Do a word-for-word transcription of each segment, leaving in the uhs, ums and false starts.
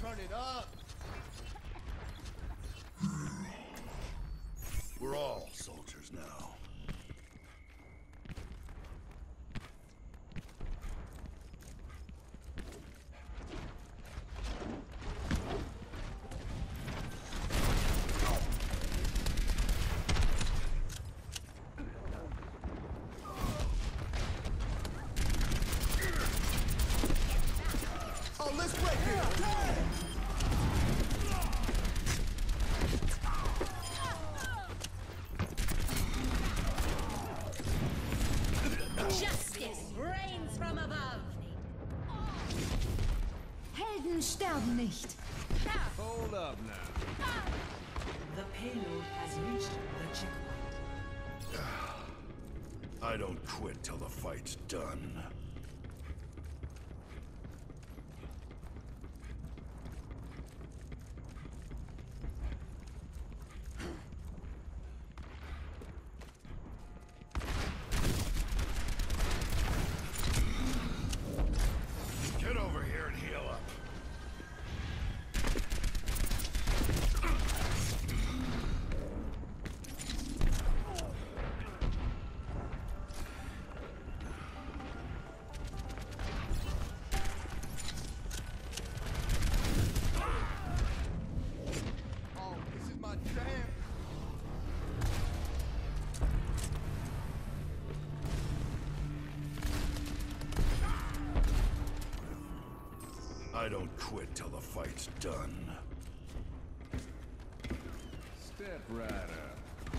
Turn it up! We're all soldiers now. Oh, let's break it! Justice reigns from above. Helden sterben nicht. Hold up now. The payload has reached the checkpoint. I don't quit till the fight's done. Get over here and heal up. Oh, this is my jam! I don't quit till the fight's done. Step right up.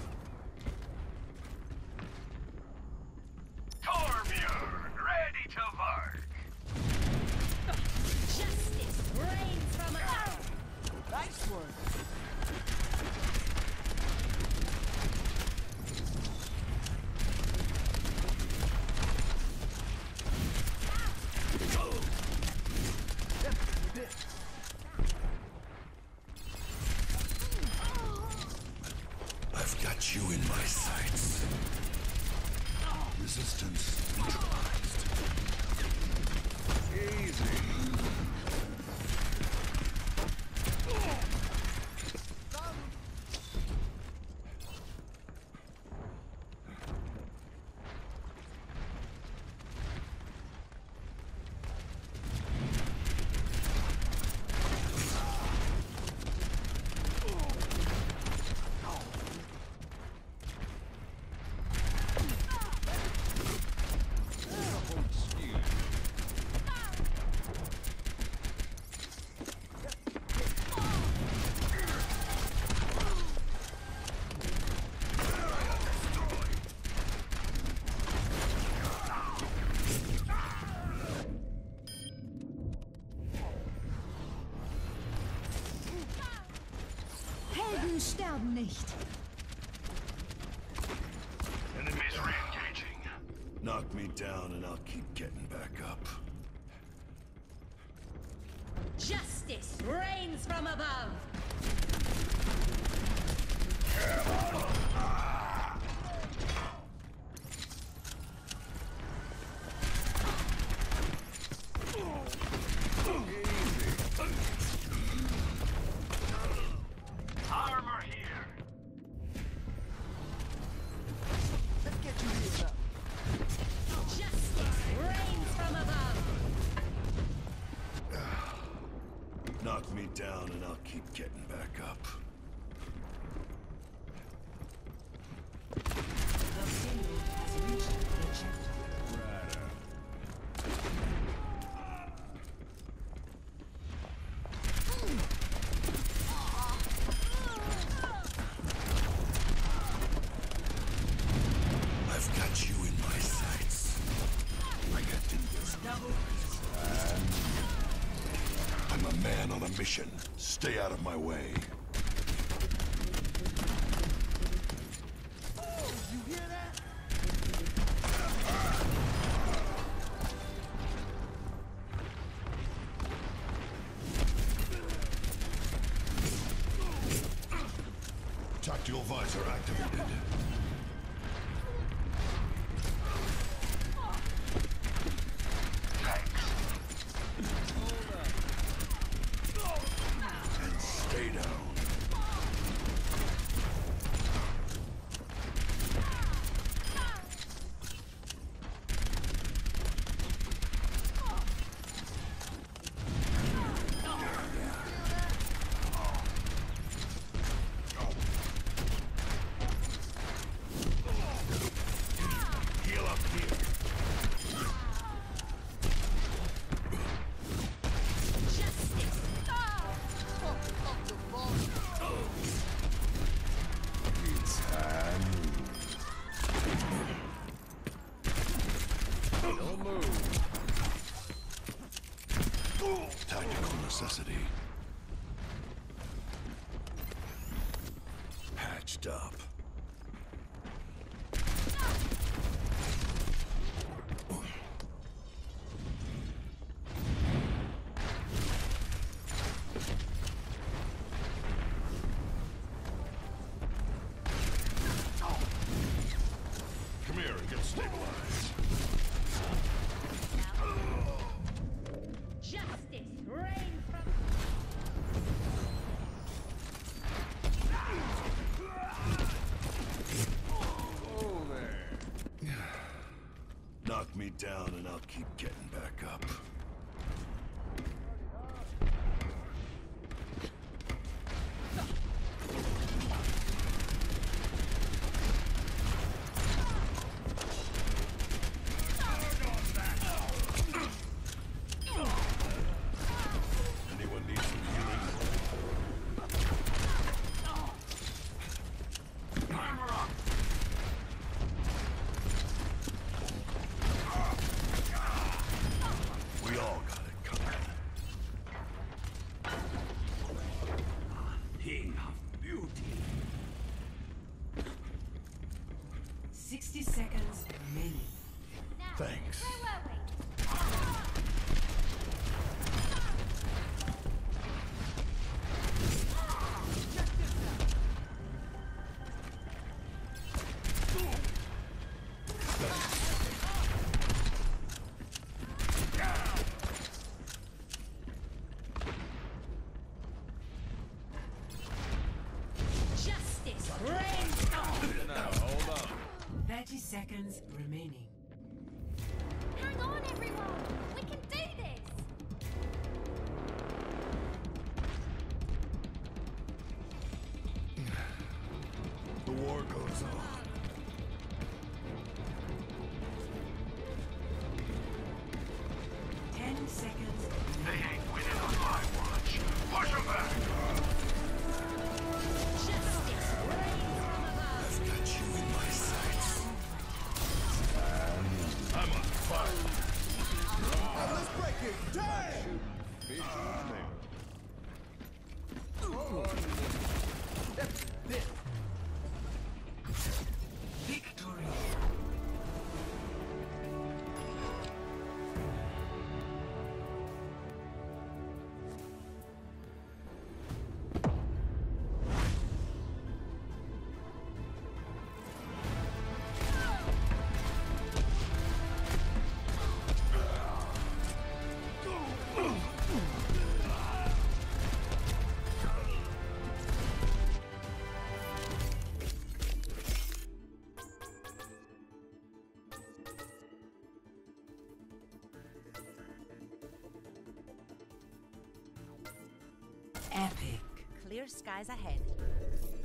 Torbjorn, ready to work. Justice reigns from above. Nice one! I've got you in my sights. Resistance neutralized. Easy. Helden sterben nicht. Enemies re-engaging. Knock me down and I'll keep getting back up. Justice reigns from above. Armor here. Let's get you healed up. Justice reigns from above. Knock me down and I'll keep getting back up. The payload has reached the checkpoint. Right up. I've got you in my sights. I got this. Double I'm a man on a mission. Stay out of my way. You hear that? Tactical visor activated. Thanks. Hold up. down. Heal up here. Justice. Fuck up the ball. It's time. Don't move. Tactical necessity. Patched up. Come here and get stabilized. Justice reigns from. Oh, there. Knock me down and I'll keep getting back up. Anyone need some healing? Armor up. We all got it covered. King of beauty. Sixty seconds remaining. Thanks. Justice reigns from. Now, hold on. Thirty seconds remaining. Hang on, everyone. We can do this. The war goes on. Ten seconds They remaining. ain't winning on my watch. Push them back. Justice reigns from above. I've got you in my sights. I'm on fire. Now let's break it. Damn! Fish in there. Victory. Epic. Clear skies ahead.